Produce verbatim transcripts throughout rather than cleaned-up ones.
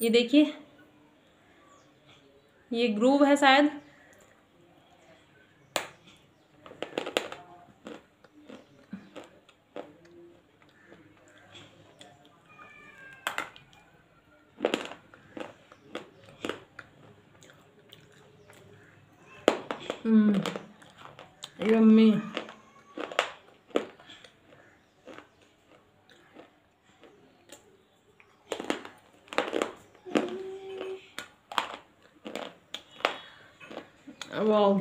ये देखिए, ये ग्रूव है शायद। Hmm, yummy. Wow,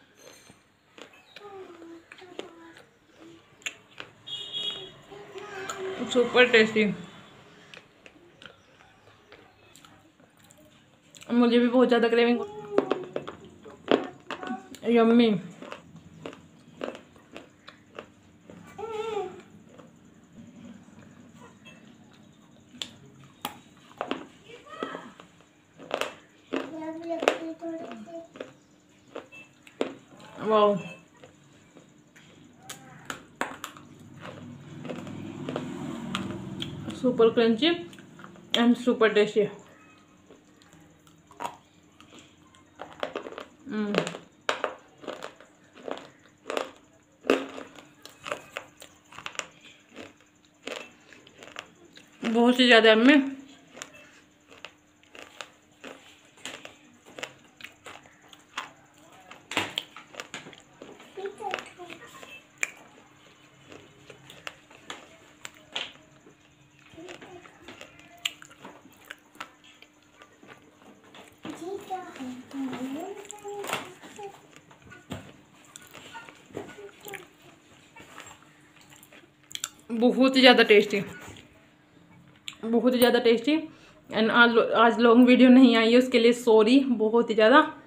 super tasty. मुझे भी बहुत ज़्यादा craving. Yummy. Wow, super crunchy and super tasty. बहुत ही ज़्यादा यम्मी। बहुत ही ज़्यादा टेस्टी, बहुत ही ज़्यादा टेस्टी। एंड आज आज लॉन्ग वीडियो नहीं आई है, उसके लिए सॉरी बहुत ही ज़्यादा।